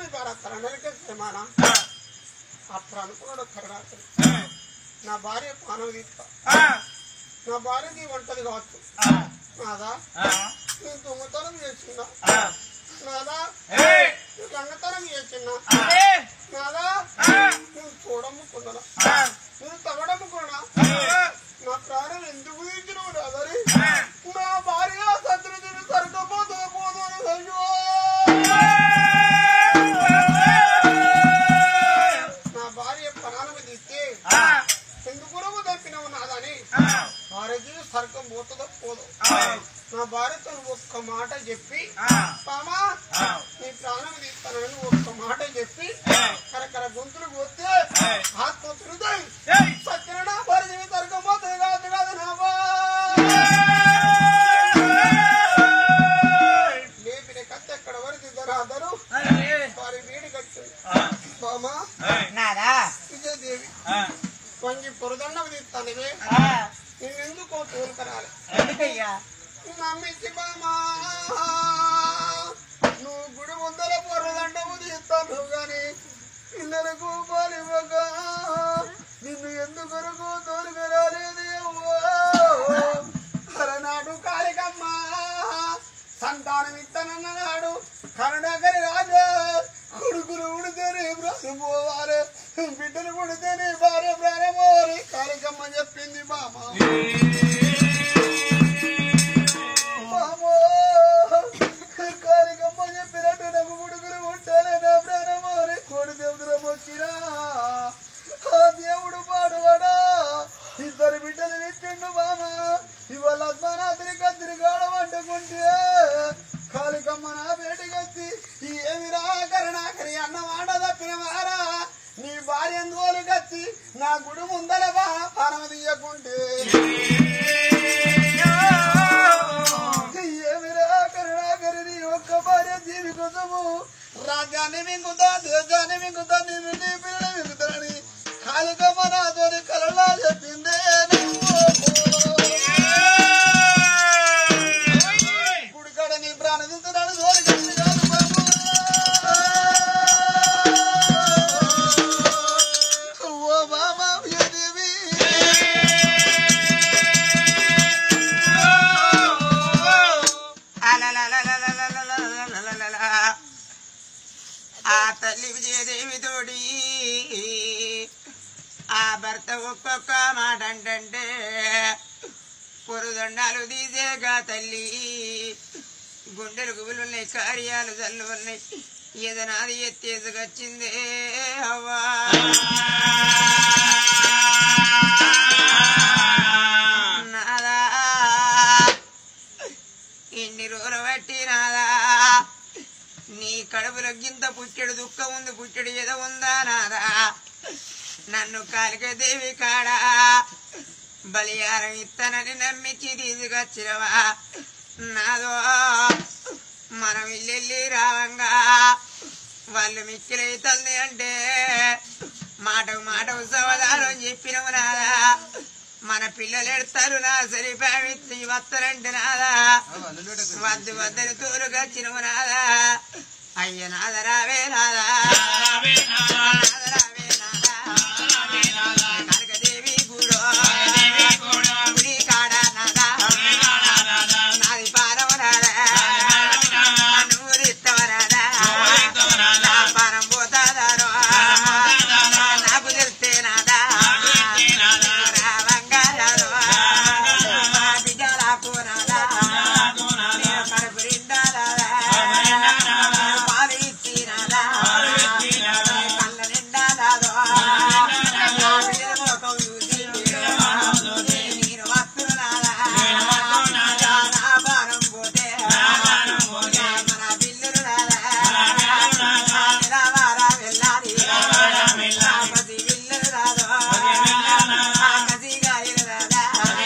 తరణకే ప్రమాణం అప్పుడు అనుకున్నాడు కరుణాకరి నా భార్య పానం తీస్తా నా భార్యకి వంటది కావచ్చు నాదా నేను దొంగతనం చేస్తున్నా నాదా దొంగతనం చేస్తున్నా నాదా నేను చూడమ్ముకున్నా నేను తగడమ్ముకున్నా నా ప్రాణం ఎందుకు తీసినావు రాదని నా భార్య శత్రుదిని సరికపోతే పోదు అయ్యో నా భార్య ప్రాణం తీస్తే ఎందుకు తప్పినావు నాదని భార్యకి సర్గం పోతుందో పోదు నా భార్యతో ఒక్క మాట చెప్పి పామా నీ ప్రాణం తీస్తానని ఒక్క మాట చెప్పి కరకర గొంతులు పోతే ఆత్మ తిరుగుతాయి సత్యన నా భార్య సర్గం పోతుంది కాదు కాదు నా లేపిన కత్తి ఎక్కడ వరకు ఇద్దరు వారి వేడి కట్టింది పామా విజయదేవి వంగి పొరదండం తీస్తానివే నిన్నెందుకో తోలుకరాలి నమ్మించి బామా నువ్వు గుడి ముందర పొరదండము తీస్తాను గాని పిల్లలకు పాలివ్వక నిన్ను ఎందుకొరకు తోలుకరాలేదు అలనాడు కాళికమ్మ సంతానం ఇస్తానన్నాడు కరుణాకరి రాజా కొడుకులు ఉడితేనే బ్రహ్మ పోవాలి బిడ్డలు ఉడితేనే భార్య ప్రాణమోరి కాళికమ్మ చెప్పింది బామా కాళికమ్మ చెప్పినట్టు నాకు కొడుకులు ఉంటానే నా ప్రాణమోరి కోడి దేవుడు వచ్చినా ఆ దేవుడు పాడువాడా ఇద్దరు బిడ్డలు పెట్టిండు బామా ఇవాళ అద్మానాథుని కత్తిరి కాడమంటుకుంటే కాళికమ్మ నా బేటికొచ్చి ఏమిరా కరుణాకరి అన్న మాట తప్పిన వారా నీ భార్య ఎందుకు కచ్చి నా గుడి ముందర పానం తీయకుంటే ఏమిరా కరుణాకరి నీ ఒక్క భార్య జీవి కోసము రాజ్యాన్ని మింగుతా దేశాన్ని మింగుతా నేను నీ పిల్లలు మింగుతానని కాళికమ్మ నాతోని కలలా చెప్పిందే గుడికాడ నీ ప్రాణం తీస్తున్నాడు దోరి కట్టి కాదు ఆ తల్లి విజయదేవితోడి ఆ భర్త ఒక్కొక్క మాట అంటే పొరుదండాలు తీసేగా తల్లి గుండెలు గుబులున్నాయి కార్యాలు జల్లు ఉన్నాయి ఏదనాది ఎత్తేసుకొచ్చిందే అవ్వా నాదా ఇన్ని రోజులు బట్టి నాదా నీ కడుపులో గింత పుట్టెడు దుఃఖం ఉంది పుట్టెడు ఏదో ఉందా నాదా నన్ను కాళికాదేవి కాడా బలియారం ఇస్తానని నమ్మించి తీసుకొచ్చినవా నాదో మనం ఇల్లెళ్ళి రావంగా వాళ్ళు మిక్కిలైతుంది అంటే మాటకు మాటకు సవదానం చెప్పినవు నాదా మన పిల్లలు ఎడతారు నా సరిపామిచ్చి వస్తారంటే నాదా వద్దు వద్దని తోలుకొచ్చినవు నాదా అయ్య నాద రావే నాదా రావే నాదా కనకదేవి గుడో గుడి కాడ నాదా నాది పారవ నాదా నూరిత్తవ నాదా నా పారం పోతాదారో నాకు తెలిస్తే నాదా రావంగారో మా బిడ్డలకు నాదా కడుపు నిండా నాదా పాలు ఇచ్చి నాదా కళ్ళ నిండా నాదో ముఖం చూసి నేను వస్తున్న నాదా నా భారం పోతే మన బిల్లులు నాదా నిలవారా వెళ్ళాలి పది బిల్లులు రాదో కసిగాయలు నాదా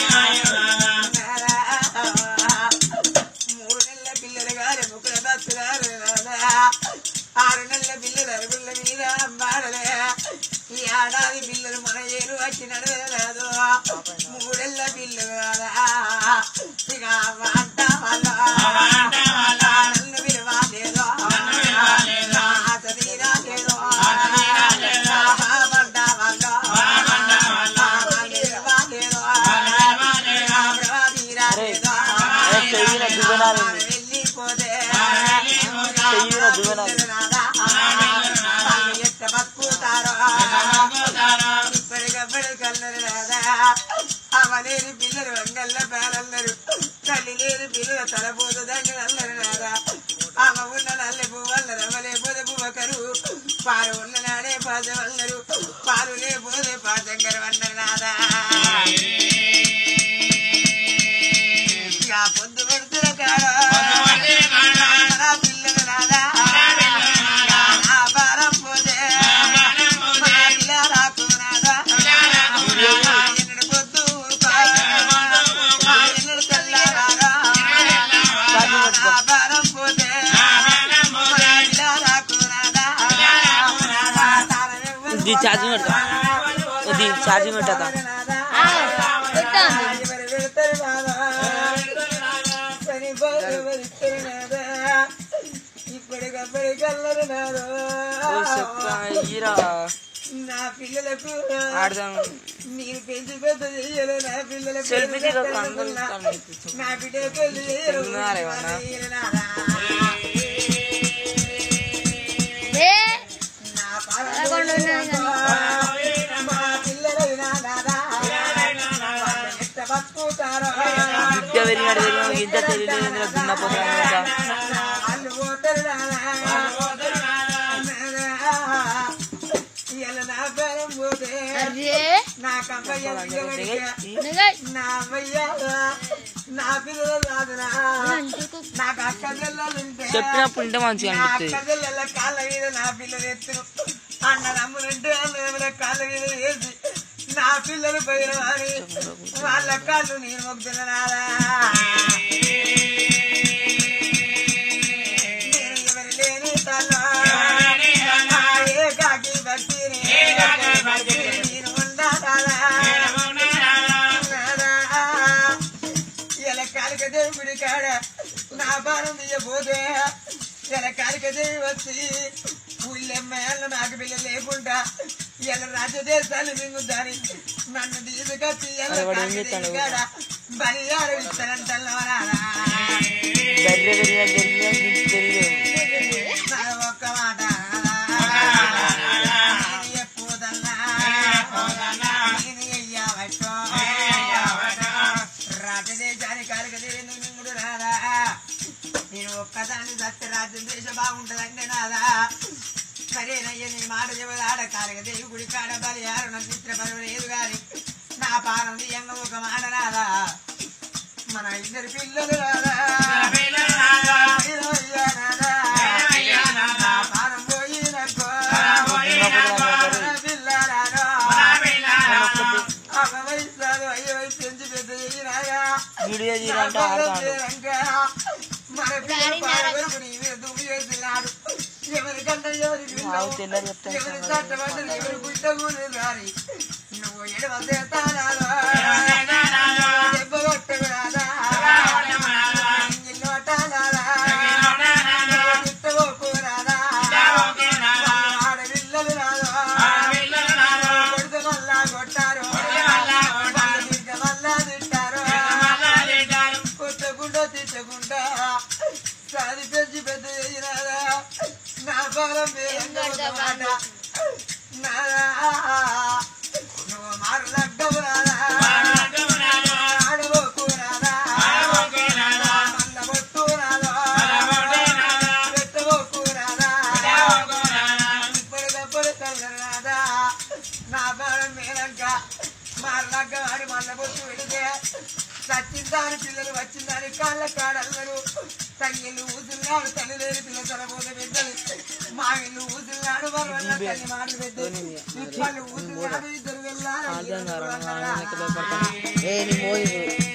3 నెలల పిల్లలు గారు ముక్కుల దత్తు గారు నాదా 6 నెలల పిల్లలు అరుగుల మీద అమ్మాడలే ఈ ఏడాది పిల్లలు మన ఏరు వచ్చి నడవలేదు 3 నెలల పిల్లలు కదా ఇక అంట వాళ్ళ నన్ను విలువ లేదో పాలు ఉన్ననాడే పాదవల్లరు పాలు లేకపోతే పాశంకర అన్నారు నాదా పొద్దు పెడుతున్న కాడ నా పిల్లలు నాదా నా భారం పోతే పిల్ల రాకు నాదా ఎన్నడు పొద్దు ఎన్నడు తెల్లారా నా భారం పోతే పిల్ల రాకు నాదా ఛార్జింగ్ పెట్టదా ఇప్పటికప్పటి కల్లరు నాదో నా పిల్లలకు నేను పెంచి పెద్ద చెయ్యలు నా పిల్లలకు నా బిడ్డకు పెళ్లి చెయ్యలు నా పిల్లలైనా నాదా ఎట్ట బతుకుతారో ఇంత తెలియదు దున్నపోతా వాళ్ళు పోతారు ఇలా నా పేరం పోతే నా కమ్మయ్య నా అమ్మయ్య నా పిల్లలు రాదురా నాకు అక్క పిల్లలుంటే చెప్పినప్పుడు ఇంటే మంచిగా నా అక్క పిల్లల కాళ్ళ మీద నా పిల్లలు ఎత్తును అన్న నమ్ములంటే అన్న కాళ్ళ మీద వేసి నా పిల్లలు పోయిన వారి వాళ్ళ కాళ్ళు నేను మొక్కుతున్నా నాదా నేను ఎవరు లేని తల్లా ఏ కాకి భక్తి నేను ఉండాలా ఇలా కాలిక దేవుడి కాడ నా భారం తీయబోతే ఇలా కాలిక దేవి వచ్చి ఊళ్ళెమ్మేళ్ళ నాకు పిల్లలు లేకుండా ఇలా రాజదేశాలు మింగుద్దాని నన్ను తీసుకొచ్చి కాడ బలి ఆడవిస్తానంటల్లోనా ఒక్క మాట ఎప్పుదన్నా నేను అయ్యావట్టో రాజదేశాన్ని కాలికదేవి మింగుడు రాదా నేను ఒక్కదాన్ని సత్య రాజదేశ బాగుంటదంటే నాదా సరేనయ్య నీ మాట చెబుదు ఆడ కాలికదేవి గుడి కాడ బలి ఆరు చిత్ర పర్వలేదు గాని నా పానం తీయంగా ఒక మాట రాదా మన ఇద్దరు పిల్లలు రాదా నా పానం పోయినకో పిల్ల రాదో అమ్మ వయసు రాదు అయ్య వయసు పెంచి పెద్ద చేయినాయా మన పిల్లలు పాడగలుగు నీ మీద దుమ్ము చేస్తున్నాడు ఎవరికన్నా ఎవరి చట్టబడ్డ ఎవరి గుట్టగూడు రాని నువ్వు ఎడవసేస్తానాలో దెబ్బ కొట్టకు రాదా నోటాలా తిట్టబోకు రాదా ఆడపిల్లలు రాదో కొడితే మళ్ళా కొట్టారు తిట్ట మళ్ళా తిట్టారు కొట్టకుండా తిట్టకుండా సాది పెంచి పెద్ద చేయినారా నా భారం మాట నాదా నువ్వు మారలడ్డవు రాదా ఆడబోకు రాదా మల్ల బొట్టు రాదా పెట్టబోకు రాదా ఇప్పటికప్పుడు కల్లరు రాదా నా భారం మేలంక మారలగ్గ వాడి మల్ల బొట్టు వెళితే చచ్చిందాని పిల్లలు వచ్చిందాని కాళ్ళ కాడల్లరు తల్లిలు ఊసున్నాడు తల్లి లేని పిల్ల తరబోతే పెద్దలు మా ఇల్లు ఊసున్నాడు మరొన్న తల్లి మాటలు పెద్దలు ఇప్పళ్ళు ఊసున్నాడు ఇద్దరు వెళ్ళారు